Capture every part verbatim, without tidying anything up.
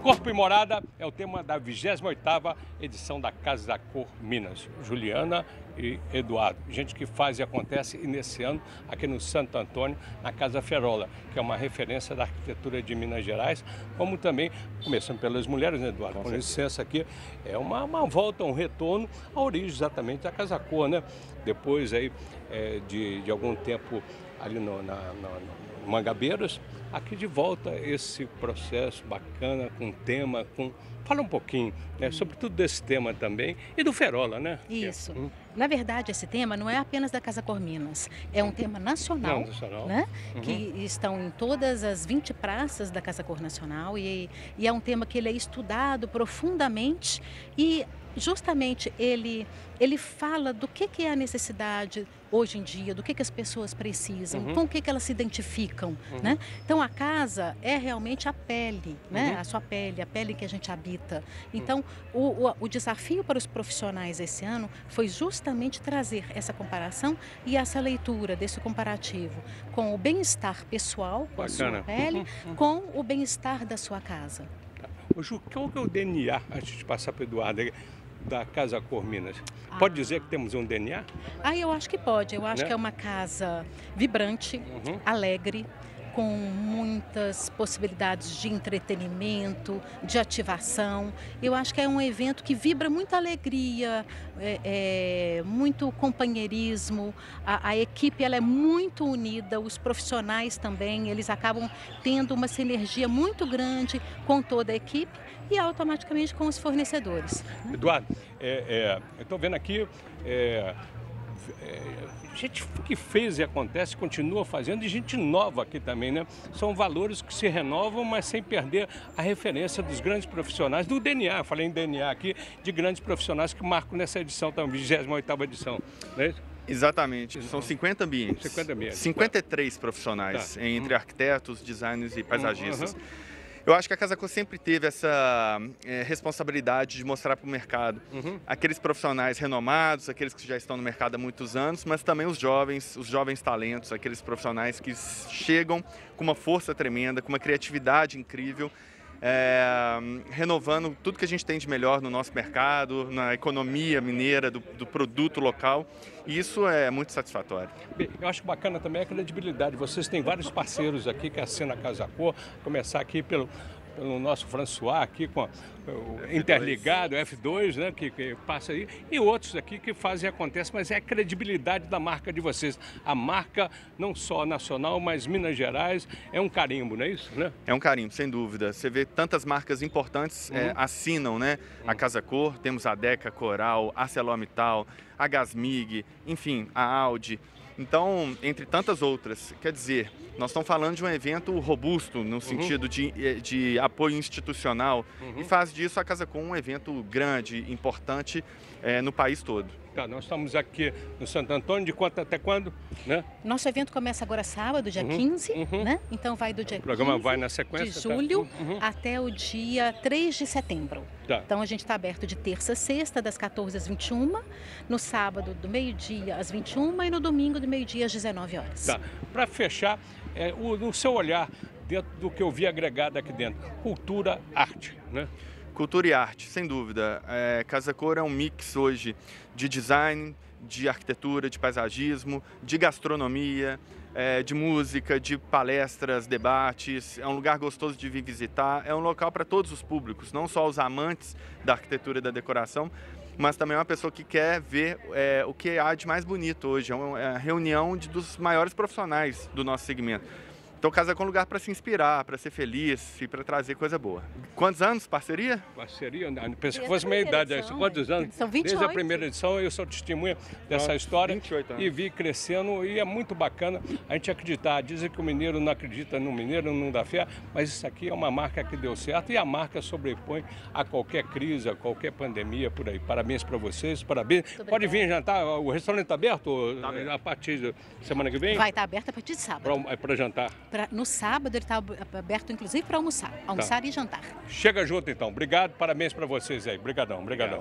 Corpo e Morada é o tema da vigésima oitava edição da Casa da Cor Minas. Juliana e Eduardo, gente que faz e acontece e nesse ano aqui no Santo Antônio, na Casa Ferola, que é uma referência da arquitetura de Minas Gerais, como também, começando pelas mulheres, né, Eduardo? Com licença aqui, é uma, uma volta, um retorno à origem exatamente da Casa Cor, né? Depois aí é, de, de algum tempo ali no, na, na, no Mangabeiras, aqui de volta esse processo bacana, com tema, com... Fala um pouquinho, né, sobretudo desse tema também e do Ferola, né? Isso. Hum. Na verdade, esse tema não é apenas da Casa Cor Minas, é um tema nacional, Não, nacional. né? Uhum. Que estão em todas as vinte praças da Casa Cor Nacional e, e é um tema que ele é estudado profundamente e justamente ele, ele fala do que, que é a necessidade hoje em dia, do que, que as pessoas precisam, Uhum. com o que, que elas se identificam, Uhum. né? Então a casa é realmente a pele, né? Uhum. A sua pele, a pele que a gente habita. Então o, o, o desafio para os profissionais esse ano foi justamente trazer essa comparação e essa leitura desse comparativo com o bem-estar pessoal, com a sua Bacana. pele, Uhum, uhum. com o bem-estar da sua casa. Ô, Ju, qual que é o D N A, antes de passar para o Eduardo, da Casa Cor Minas? Pode dizer que temos um D N A? Ah, eu acho que pode. Eu acho Né? que é uma casa vibrante, Uhum. alegre, com muitas possibilidades de entretenimento, de ativação. Eu acho que é um evento que vibra muita alegria, é, é, muito companheirismo. A, a equipe ela é muito unida, os profissionais também, eles acabam tendo uma sinergia muito grande com toda a equipe e automaticamente com os fornecedores. Eduardo, é, é, eu estou vendo aqui, é, é, gente que fez e acontece, continua fazendo, e gente nova aqui também, né? São valores que se renovam, mas sem perder a referência dos grandes profissionais, do D N A, falei em D N A aqui, de grandes profissionais que marcam nessa edição, também, vigésima oitava edição, não é isso? Exatamente, são cinquenta ambientes, cinquenta ambientes. cinquenta e três profissionais, Tá. entre arquitetos, designers e paisagistas. Uhum. Eu acho que a Casa Cor sempre teve essa é, responsabilidade de mostrar para o mercado Uhum. aqueles profissionais renomados, aqueles que já estão no mercado há muitos anos, mas também os jovens, os jovens talentos, aqueles profissionais que chegam com uma força tremenda, com uma criatividade incrível, é, renovando tudo que a gente tem de melhor no nosso mercado, na economia mineira, do, do produto local, e isso é muito satisfatório. Bem, eu acho bacana também a credibilidade. Vocês têm vários parceiros aqui que assinam a Casa Cor, começar aqui pelo, pelo nosso François, aqui com a, o Interligado, o F dois, né, que, que passa aí, e outros aqui que fazem e acontece, mas é a credibilidade da marca de vocês. A marca não só nacional, mas Minas Gerais, é um carimbo, não é isso? Né? É um carimbo, sem dúvida. Você vê tantas marcas importantes Uhum. é, assinam, né? A Casa Cor, temos a Deca, Coral, ArcelorMittal, a Gasmig, enfim, a Audi. Então, entre tantas outras, quer dizer, nós estamos falando de um evento robusto no sentido de, de apoio institucional Uhum. e faz disso a Casa Cor um evento grande, importante é, no país todo. Tá, nós estamos aqui no Santo Antônio, de quanto até quando? Né? Nosso evento começa agora sábado, dia Uhum, quinze, uhum. né? Então vai do dia O programa quinze vai na sequência, de tá? julho Uhum. até o dia três de setembro. Tá. Então a gente está aberto de terça a sexta, das quatorze às vinte e uma, no sábado do meio-dia às vinte e uma e no domingo do meio-dia às dezenove horas. Tá. Para fechar, é, o, no seu olhar, dentro do que eu vi agregado aqui dentro, cultura, arte, né? Cultura e arte, sem dúvida. É, Casa Cor é um mix hoje de design, de arquitetura, de paisagismo, de gastronomia, é, de música, de palestras, debates. É um lugar gostoso de vir visitar, é um local para todos os públicos, não só os amantes da arquitetura e da decoração, mas também uma pessoa que quer ver é, o que há de mais bonito hoje. É uma é a reunião de, dos maiores profissionais do nosso segmento. Então, Casa Cor é um lugar para se inspirar, para ser feliz e para trazer coisa boa. Quantos anos, parceria? Parceria, pensei que Desde fosse a meia primeira idade. edição, Quantos anos? são vinte e oito. Desde a primeira edição eu sou testemunha dessa história vinte e oito anos. e vi crescendo e é muito bacana a gente acreditar. Dizem que o mineiro não acredita no mineiro, não dá fé, mas isso aqui é uma marca que deu certo e a marca sobrepõe a qualquer crise, a qualquer pandemia por aí. Parabéns para vocês, parabéns. Pode vir jantar, o restaurante está aberto, Tá aberto a partir da semana que vem? Vai estar aberto a partir de sábado. Para jantar. Pra, no sábado ele está aberto inclusive para almoçar, almoçar Tá. e jantar. Chega junto então. Obrigado, parabéns para vocês aí. Obrigadão, obrigadão.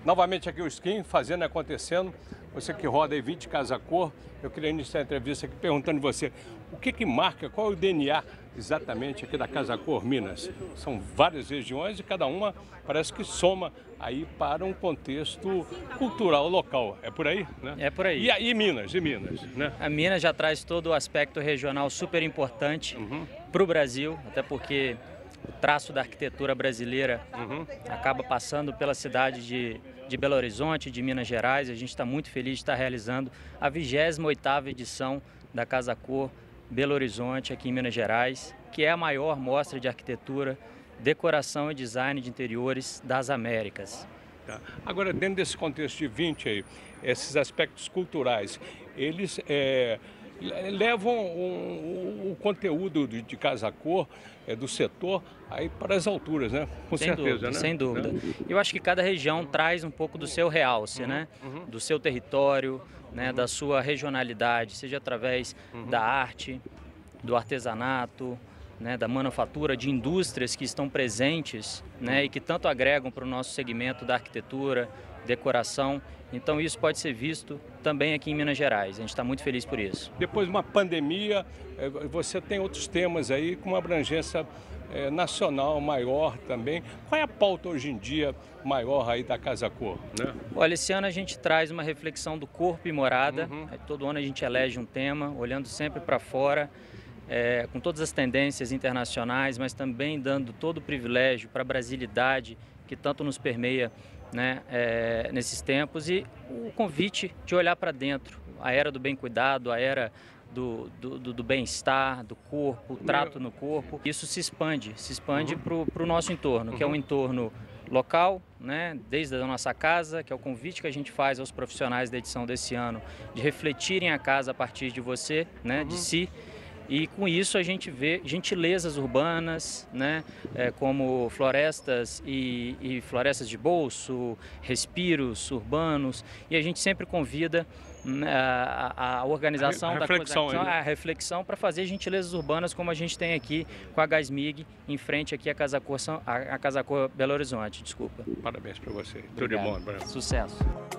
Novamente aqui o Skin, fazendo e acontecendo. Você que roda aí vinte Casa Cor, eu queria iniciar a entrevista aqui perguntando a você, o que que marca, qual é o D N A exatamente aqui da Casa Cor Minas? São várias regiões e cada uma parece que soma aí para um contexto cultural local. É por aí, né? É por aí. E aí Minas, e Minas, né? A Minas já traz todo o aspecto regional super importante Uhum. para o Brasil, até porque o traço da arquitetura brasileira Uhum. acaba passando pela cidade de, de Belo Horizonte, de Minas Gerais. A gente está muito feliz de estar realizando a vigésima oitava edição da Casa Cor Belo Horizonte, aqui em Minas Gerais, que é a maior mostra de arquitetura, decoração e design de interiores das Américas. Tá. Agora, dentro desse contexto de vinte aí, esses aspectos culturais, eles é, levam o, o conteúdo de, de Casa Cor, é, do setor, aí para as alturas, né? Com Sem certeza, dúvida, né? sem dúvida. Né? Eu acho que cada região traz um pouco do seu realce, Uhum, né? uhum. Do seu território, né? Uhum. Da sua regionalidade, seja através Uhum. da arte, do artesanato, né? Da manufatura, de indústrias que estão presentes, né? E que tanto agregam para o nosso segmento da arquitetura, decoração. Então isso pode ser visto também aqui em Minas Gerais. A gente está muito feliz por isso. Depois de uma pandemia, é, você tem outros temas aí com uma abrangência é, nacional maior também. Qual é a pauta hoje em dia maior aí da Casa Cor, né? Olha, esse ano a gente traz uma reflexão do corpo e morada. Uhum. Todo ano a gente elege um tema, olhando sempre para fora, é, com todas as tendências internacionais, mas também dando todo o privilégio para a brasilidade que tanto nos permeia, né, é, nesses tempos, e o convite de olhar para dentro, a era do bem cuidado, a era do, do, do, do bem-estar, do corpo, o trato no corpo. Isso se expande, se expande Uhum. para o nosso entorno, que é um Uhum. entorno local, né, desde a nossa casa, que é o convite que a gente faz aos profissionais da edição desse ano, de refletirem a casa a partir de você, né, Uhum. de si. E com isso a gente vê gentilezas urbanas, né, é, como florestas e, e florestas de bolso, respiros urbanos, e a gente sempre convida né, a, a organização A re- a da reflexão, coisa, né? a reflexão para fazer gentilezas urbanas como a gente tem aqui com a Gasmig, em frente aqui à Casa Cor, São- a, a Casa Cor Belo Horizonte, desculpa. Parabéns para você. Tudo de Obrigado. bom, Bruno. Sucesso.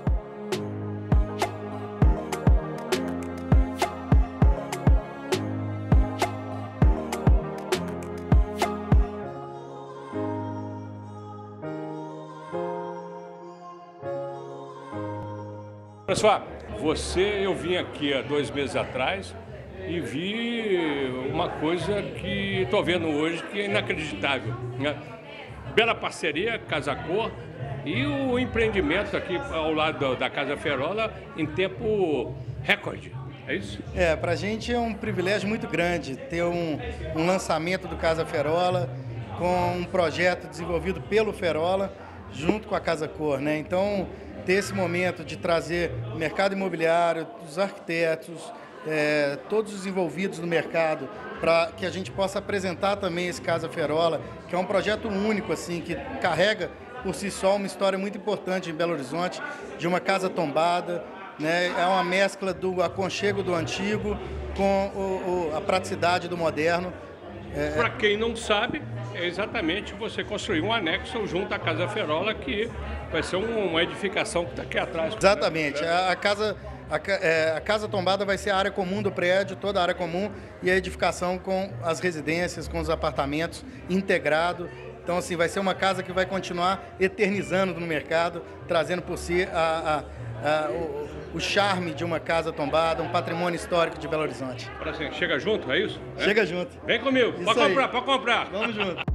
Pessoal, você, eu vim aqui há dois meses atrás e vi uma coisa que estou vendo hoje que é inacreditável, né? Bela parceria, Casa Cor, e o empreendimento aqui ao lado da Casa Ferola em tempo recorde. É isso? É, para a gente é um privilégio muito grande ter um, um lançamento do Casa Ferola com um projeto desenvolvido pelo Ferola junto com a Casa Cor, né? Então, ter esse momento de trazer o mercado imobiliário, os arquitetos, é, todos os envolvidos no mercado, para que a gente possa apresentar também esse Casa Ferola, que é um projeto único, assim, que carrega por si só uma história muito importante em Belo Horizonte, de uma casa tombada, né? É uma mescla do aconchego do antigo com o, o, a praticidade do moderno. É, Para quem não sabe, é exatamente você construir um anexo junto à Casa Ferola, que vai ser um- uma edificação que está aqui atrás. Exatamente. Né? A, a casa, a, ca- é, a casa tombada vai ser a área comum do prédio, toda a área comum, e a edificação com as residências, com os apartamentos integrado. Então, assim, vai ser uma casa que vai continuar eternizando no mercado, trazendo por si a, a, a, o, o charme de uma casa tombada, um patrimônio histórico de Belo Horizonte. Para assim, chega junto, é isso? É? Chega junto. Vem comigo, Isso pode aí. comprar, pode comprar. Vamos junto.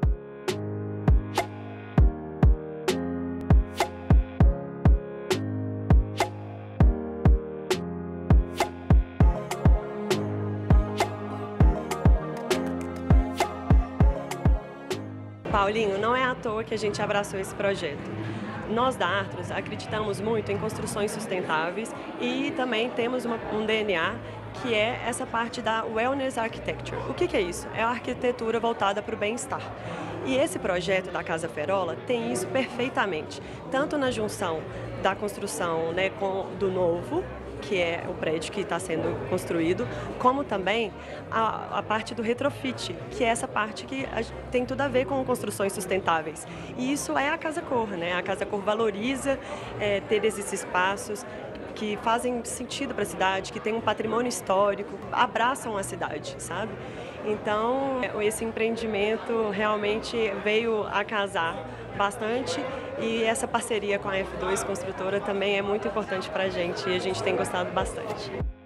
Paulinho, não é à toa que a gente abraçou esse projeto. Nós da Artros acreditamos muito em construções sustentáveis e também temos uma, um D N A que é essa parte da Wellness Architecture. O que que é isso? É a arquitetura voltada para o bem-estar. E esse projeto da Casa Ferola tem isso perfeitamente, tanto na junção da construção, né, com, do novo, que é o prédio que está sendo construído, como também a, a parte do retrofit, que é essa parte que a, tem tudo a ver com construções sustentáveis. E isso é a Casa Cor, né? A Casa Cor valoriza é, ter esses espaços que fazem sentido para a cidade, que tem um patrimônio histórico, abraçam a cidade, sabe? Então, esse empreendimento realmente veio a casar bastante e essa parceria com a F dois Construtora também é muito importante para a gente e a gente tem gostado bastante.